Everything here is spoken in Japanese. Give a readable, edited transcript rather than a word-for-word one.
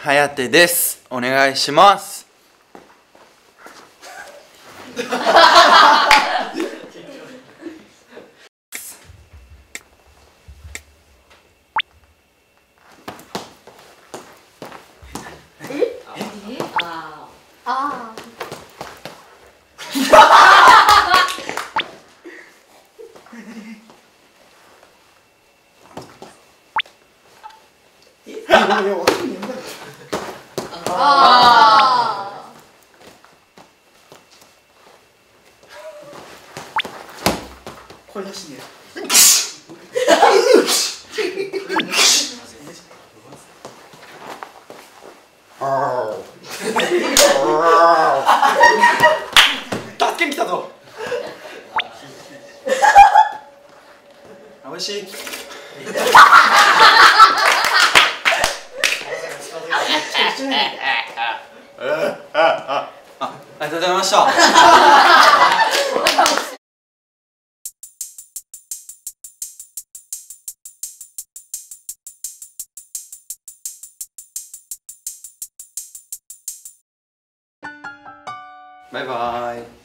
はやてです。お願いします。 声出してね。助けに来たぞ。おいしい。ありがとうございました。バイバイ。